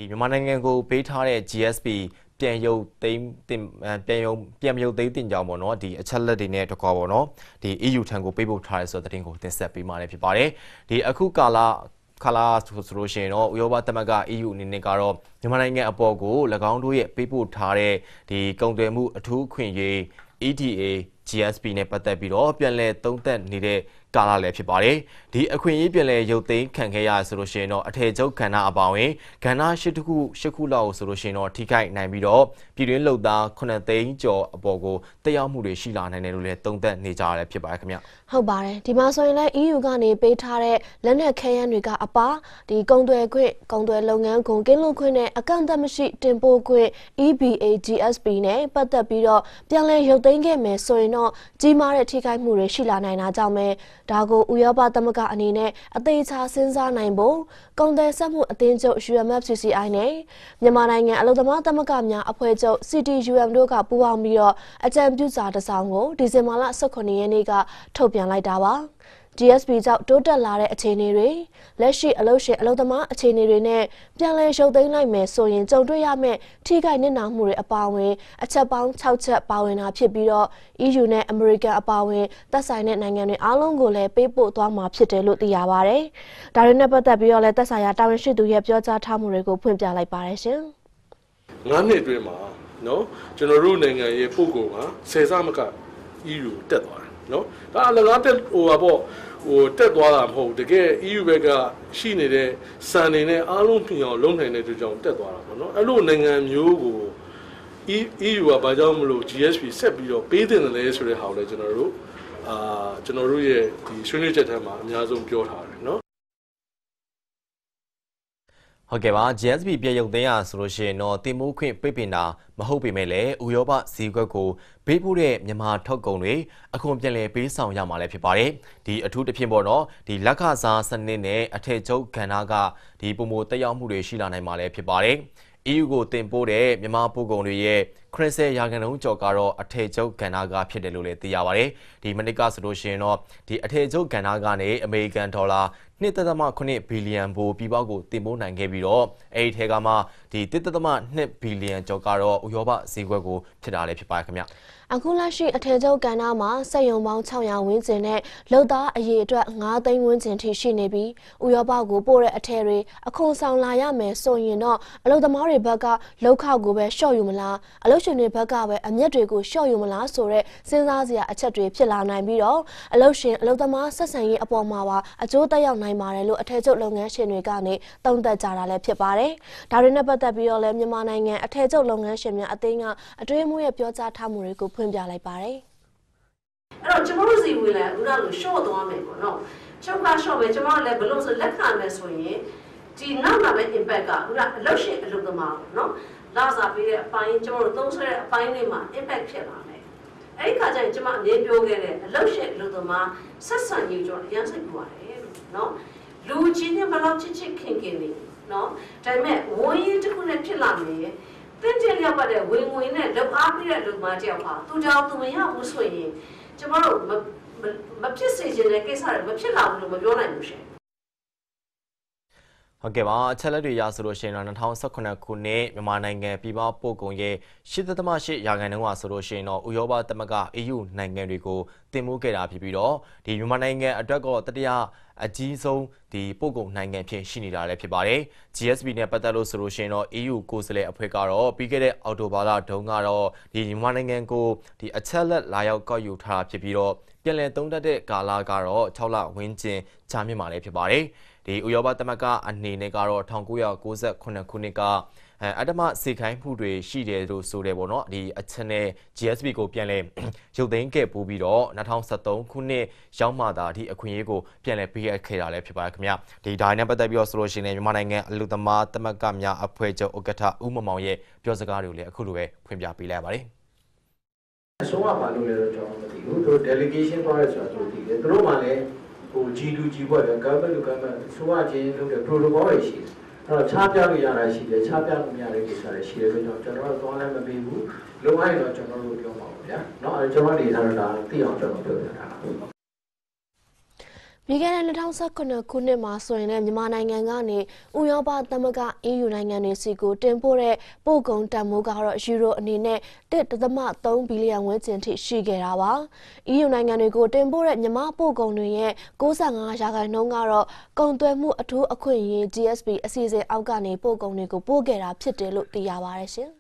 မြန်မာနိုင်ငံကိုပေးထားတဲ့ GSP ပြန်ရုပ်သိမ်းပြန်မရုပ်သိမ်းတင်ကြောင်းပေါ့နော်ဒီအချက်လက်တွေနဲ့တကွာပေါ့နော်ဒီ EU ထံကိုပေးပို့ထားရဲဆိုတဲ့သတင်းကိုတင်ဆက်ပေးမှာလည်းဖြစ်ပါတယ်ဒီအခုကာလဆိုလို့ရှိရင်တော့ဥရောပသမဂ္ဂ EU အနေနဲ့ကတော့မြန်မာနိုင်ငံအပေါ်ကို၎င်းတို့ရဲ့ပေးပို့ထားတဲ့ဒီကုန်သွယ်မှုအထူးခွင့်ရေး EDA GSP နဲ့ပတ်သက်ပြီးတော့ပြန်လည်သုံးသပ်နေတဲ့ကာလလည်းဖြစ်ပါတယ်ဒီအခွင့်အရေးပြန်လည်ရုပ်သိမ်းခံခဲ့ရဆိုလို့ရှိရင်တော့အထည်ချုပ်ကဏ္ဍအပါအဝင်ကဏ္ဍ၈ခုလောက်ဆိုလို့ရှိရင်တော့ထိခိုက်နိုင်ပြီးတော့ပြည်တွင်းလုံသား9သိန်းကျော်အပေါ်ကိုတက်ရောက်မှုတွေရှိလာနိုင်တယ်လို့လည်းသုံးသပ်နေကြရတယ်ဖြစ်ပါတယ်ခင်ဗျဟုတ်ပါတယ်ဒီမှာဆိုရင်လည်း EU ကနေပေးထားတဲ့လက်နက်ခဲယမ်းတွေကအပါဒီကုန်သွယ်ခွင့်ကုန်သွယ်လုပ်ငန်းကုန်ကင်းလွတ်ခွင့်နဲ့အကန့်အသတ်မရှိတင်ပို့ခွင့် EBA GSP နဲ့ပတ်သက်ပြီးတော့ပြန်လည်ရုပ်သိမ်းခဲ့မယ်ဆိုရင်တော့ကြီးမားတဲ့ထိခိုက်မှုတွေရှိလာနိုင်တာကြောင့်ပဲဒါကိုဥရောပသမဂ္ဂအနေနဲ့အသေးချာစဉ်းစားနိုင်ဖို့ကုန်သွယ်ဆက်မှုအသင်းချုပ် UMFCCI နဲ့မြန်မာနိုင်ငံအလုပ်သမားသမဂ္ဂများအဖွဲ့ချုပ် CTUM တို့ကပူးပေါင်းပြီးတော့အကြံပြုစာတစ်စောင်ကိုဒီဇင်ဘာလ18ရက်နေ့ကထုတ်ပြန်လိုက်တာပါGSP ကြောင့်တိုးတက်လာတဲ့အခြေအနေတွေလက်ရှိအလုပ်ရှင်အလုပ်သမားအခြေအနေတွေနဲ့ပြန်လည်ရုပ်သိမ်းလိုက်မယ်ဆိုရင်ကြုံတွေ့ရမယ့်ထိခိုက်နစ်နာမှုတွေအပါအဝင်အချက်ပေါင်း6ချက်ပါဝင်တာဖြစ်ပြီးတော့ EU နဲ့ American အပါအဝင်သက်ဆိုင်တဲ့နိုင်ငံတွေအားလုံးကိုလည်းပေးပို့သွားမှာဖြစ်တယ်လို့သိရပါတယ်။ဒါတွေနဲ့ပတ်သက်ပြီးတော့လည်းသက်ဆိုင်ရာတာဝန်ရှိသူရဲ့ပြောကြားထားမှုတွေကိုဖွင့်ပြလိုက်ပါတယ်ရှင်။9နှစ်အတွင်းမှာနော်ကျွန်တော်တို့နိုင်ငံရဲ့ပုံကောင်က10ဆမက EU တက်သွားတယ်နော်။ဒါအလကားတက်တက်သွားတာမဟုတ်တကယ် EU ဘက်ကရှိနေတဲ့စံနေနဲ့အားလုံးပြင်အောင်လုပ်နိုင်တဲ့အတွက်ကြောင့်တက်သွားတာပေါ့နော်အဲ့လိုနိုင်ငံမျိုးကို EU ကဘာကြောင့်မလို့ GSP ဆက်ပြီးတော့ပေးတင်တယ်လဲဆိုတဲ့ဟာကိုလည်းကျွန်တော်တို့ရဲ့ဒီဆွေးနွေးချက်ထဲမှာအများဆုံးပြောထားတယ်နော်ဟုတ်ကဲ့ပါ GSP ပြည်ရုပ်သိမ်းရဆိုလို့ရှိရင်တော့တင်မိုးခွင့်ပိတ်ပင်တာမဟုတ်ပေမဲ့လည်းဥရောပဈေးကွက်ကိုဘေးပို့တဲ့မြန်မာထုတ်ကုန်တွေအခွန်ပြန်လည်ပေးဆောင်ရမှာလည်းဖြစ်ပါတယ်ဒီအထူးတစ်ဖြင့်ပေါ့နော်ဒီလက်ခစားစနစ်နဲ့အထည်ချုပ်ကဏ္ဍကဒီပုံမတက်ရောက်မှုတွေရှိလာနိုင်မှာလည်းဖြစ်ပါတယ်EU ကိုတင်ပို့တဲ့မြန်မာပို့ကုန်တွေရဲ့90%ကျော်ကတော့အထည်ချုပ်ကဏ္ဍကဖြစ်တယ်လို့လည်းသိရပါတယ်။ဒီမနစ်ကဆိုလို့ရှိရင်တော့ဒီအထည်ချုပ်ကဏ္ဍကနေအမေရိကန်ဒေါ်လာ1.8 ဘီလီယံဘိုးပြည်ပကိုတင်ပို့နိုင်ခဲ့ပြီးတော့အဲဒီထဲကမှဒီ1.2 ဘီလီယံကျော်ကတော့ဥရောပဈေးကွက်ကိုဖြစ်တာလည်းဖြစ်ပါတယ်ခင်ဗျ။အခုလက်ရှိအထည်ချုပ်ကဏ္ဍမှာစက်ရုံပေါင်း600ဝန်းကျင်နဲ့လုပ်သားအရေအတွက်9သိန်းဝန်းကျင်ထိရှိနေပြီးဥရောပကိုပို့တဲ့အထည်တွေအခွန်ဆောင်လာရမယ်ဆိုရင်တော့အလုပ်သမားတွေဘက်ကလောက်ခကိုပဲလျှော့ယူမလားအလုပ်ရှင်တွေဘက်ကပဲအမြတ်တွေကိုလျှော့ယူမလားဆိုတဲ့စဉ်းစားစရာအချက်တွေဖြစ်လာနိုင်ပြီးတော့အလုပ်ရှင်အလုပ်သမားဆက်ဆံရေးအပေါ်မှာပါအကျိုးသက်ရောက်နိုင်ပါတယ်လို့အထည်ချုပ်လုပ်ငန်းရှင်တွေကနေသုံးသပ်ကြတာလည်းဖြစ်ပါတယ်။ဒါတွေနဲ့ပတ်သက်ပြီးတော့လည်းမြန်မာနိုင်ငံအထည်ချုပ်လုပ်ငန်းရှင်များအသင်းကအတွင်းမှုရဲ့ပြောကြားထားမှုတွေကိုဖွင့်ပြလိုက်ပါတယ်။အဲ့တော့ကျွန်တော်တို့စီဝင်လာဦးရလို့ short သွားမယ်ပေါ့နော်။ချုပ်က short ပဲကျွန်တော်လည်းဘလို့ဆိုလက်ခံမယ်ဆိုရင်ဒီနောက်မှာပဲ impact ကဦးရအလုပ်ရှင်အလုပ်သမားပေါ့နော်။လာစားပေးတဲ့အပိုင်းကျွန်တော်တို့သုံးဆွဲတဲ့အပိုင်းတွေမှာ impact ဖြစ်လာမယ်။အဲ့ဒီခါကျရင်ကျွန်မအမြင်ပြောခဲ့တဲ့အလုပ်ရှင်အလုပ်သမားဆက်ဆံရေးကျွန်တော်အရင်စိတ်ပူပါတယ်နော်။လူချင်းနဲ့ဘယ်လောက်ချစ်ချစ်ခင်ခင်နေနော်။ဒါပေမဲ့ဝန်ရင်းတစ်ခုနဲ့ဖြစ်လာမယ်။တင်းကျပ်ရောက်တဲ့ဝင်ငွေနဲ့လောက်အားပေးတဲ့လူမတယောက်ဟာသူကြောင့်သူမရဘူးဆိုရင်ကျမတို့မဖြစ်စေချင်တဲ့ကိစ္စတွေမဖြစ်လာဘူးလို့မပြောနိုင်ဘူးရှင်ဟုတ်ကဲ့ပါအချက်လက်တွေရဆိုလို့ရှိရင်တော့2018ခုနှစ်မြန်မာနိုင်ငံပြည်ပပို့ကုန်ရဲ့8.8%ဟာဆိုလို့ရှိရင်တော့ဥရောပသမဂ္ဂ EU နိုင်ငံတွေကိုတင်ပို့ခဲ့တာဖြစ်ပြီးတော့ဒီမြန်မာနိုင်ငံအတွက်ကတတိယအကြီးဆုံးဒီပို့ကုန်နိုင်ငံဖြစ်ရှိနေတာလည်းဖြစ်ပါတယ် GSP နဲ့ပတ်သက်လို့ဆိုလို့ရှိရင်တော့ EU ကိုယ်စားလှယ်အဖွဲ့ကတော့ပြီးခဲ့တဲ့အောက်တိုဘာလတုန်းကတော့ဒီမြန်မာနိုင်ငံကိုဒီအချက်လက်လာရောက်ကောက်ယူထားဖြစ်ပြီးတော့ပြန်လည်သုံးသပ်တဲ့ကာလကတော့6လဝန်းကျင်ကြာမြင့်မှာလည်းဖြစ်ပါတယ်ဒီဥရောပသမဂ္ဂအနေနဲ့ကတော့1998ခုနှစ်ကအတ္တမစေခိုင်းမှုတွေရှိတယ်လို့ဆိုတယ်ပေါ့နော်ဒီအချက်နဲ့ GSP ကိုပြန်လဲရုပ်သိမ်းခဲ့ပို့ပြီးတော့2013ခုနှစ်ရောက်မှသာဒီအခွင့်အရေးကိုပြန်လဲပေးအပ်ခဲ့တာလည်းဖြစ်ပါတယ်ခင်ဗျဒီဒါနဲ့ပတ်သက်ပြီးတော့ဆိုလို့ရှိရင်မြန်မာနိုင်ငံအလူသမားသမဂ္ဂများအဖွဲ့ချုပ်ဥက္ကဋ္ဌဦးမောင်ရဲ့ပြောစကားတွေကိုလည်းအခုလိုပဲဖွင့်ပြပေးလိုက်ရပါတယ်အစိုးရဘာလို့လဲတော့ကျွန်တော်မသိဘူးသူ delegation သွားရဲဆိုတာသူသိတယ်သူတို့မှလည်းဟို G2G ပေါ့ဗျာ government to government ဆိုရချင်းလုပ်တဲ့ protocol တွေရှိတယ်အဲ့တော့ခြားပြလို့ရတာရှိတယ်ခြားပြလို့မရတဲ့ကိစ္စတွေရှိတယ်ဆိုတော့ကျွန်တော်တို့သွားလည်းမပေးဘူးလုံလိုက်တော့ကျွန်တော်တို့ပြောပါဦးဗျာเนาะအဲ့ကျွန်တော်ဒေတာတာသိအောင်ကျွန်တော်ပြောပြတာပြီးခဲ့တဲ့2019ခုနှစ်မှာဆိုရင်လည်းမြန်မာနိုင်ငံကနေဥရောပသမဂ္ဂ EU နိုင်ငံတွေစီကိုတင်ပို့တဲ့ပို့ကုန်တန်ဖိုးကတော့ယူရိုအနေနဲ့1.3 ဘီလီယံဝန်းကျင်ထိရှိခဲ့တာပါ EU နိုင်ငံတွေကိုတင်ပို့တဲ့မြန်မာပို့ကုန်တွေရဲ့95%ကတော့ကုန်သွယ်မှုအထူးအခွင့်အရေး GSP အစီအစဉ်အောက်ကနေပို့ကုန်တွေကိုပို့ခဲ့တာဖြစ်တယ်လို့သိရပါတယ်ရှင်